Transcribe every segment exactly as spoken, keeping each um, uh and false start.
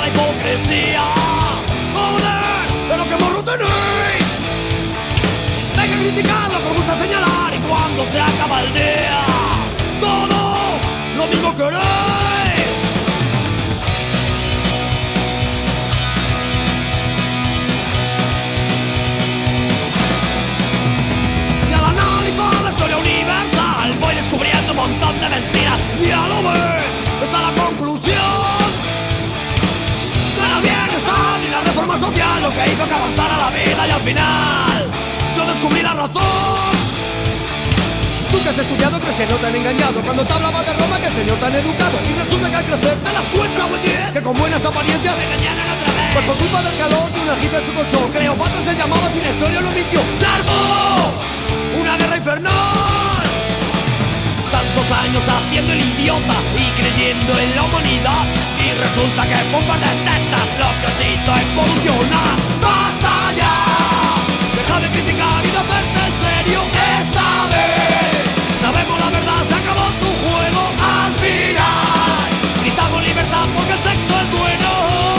la hipocresía. Joder, pero qué morro tenéis. Hay que criticarlo, pero gusta señalar. Y cuando se acaba el día, todo lo mismo queréis. Y al analizar la historia universal voy descubriendo un montón de mentiras. Ya lo ves, está la conclusión. No era el bienestar ni la reforma social lo que hizo que avanzara la vida. Y al final yo descubrí la razón. Tú que has estudiado crees que no te han engañado cuando te hablaba de Roma, que el señor te han educado. Y resulta que al crecer te das cuenta que con buenas apariencias te engañaron otra vez. Pues por culpa del calor de una agita en su colchón, Cleopatra se llamaba y la historia lo mintió. ¡Se armó una guerra infernal! Tantos años haciendo el idiota y creyendo en la humanidad, y resulta que por un par de tetas lo que os hizo evolucionar. ¡Basta ya! Deja de criticar y de hacerte en serio esta vez. Sabemos la verdad, se acabó tu juego al final. Gritamos libertad porque el sexo es bueno.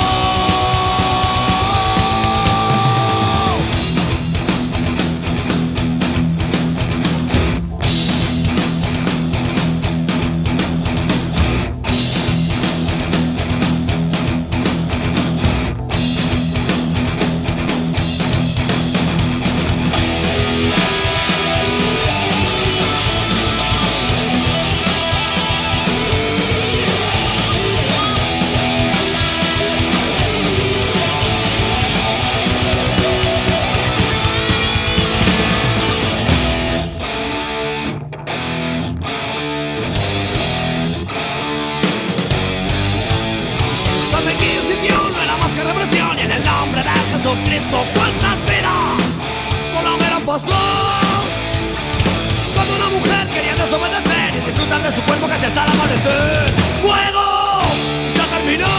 Cristo, cuántas vidas por la hoguera pasó. Cuando una mujer quería desobedecer y disfrutar de su cuerpo casi hasta el amanecer. ¡Fuego! ¡Ya terminó!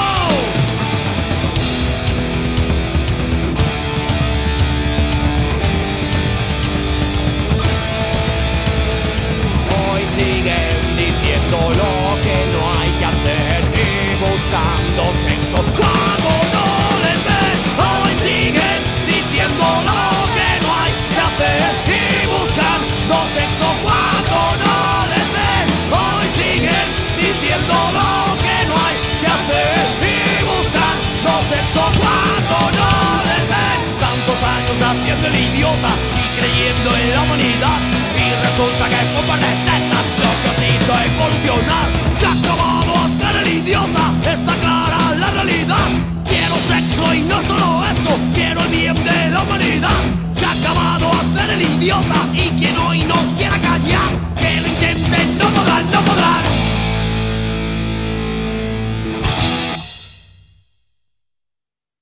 Hoy siguen diciendo lo que no hay que hacer y buscando sexo cuando no les ven. Hoy siguen diciendo lo que no hay que hacer y buscando sexo cuando no les ven. Hoy siguen diciendo lo que no hay que hacer y buscando sexo cuando no les ven. Tantos años haciendo el idiota y creyendo en la humanidad, y resulta que por par de tetas lo que os hizo evolucionar. Se ha acabado hacer el idiota, está clara la realidad. Quiero sexo y no solo eso, quiero el bien de la humanidad. Se ha acabado hacer el idiota y quien hoy nos quiera callar, que lo intente.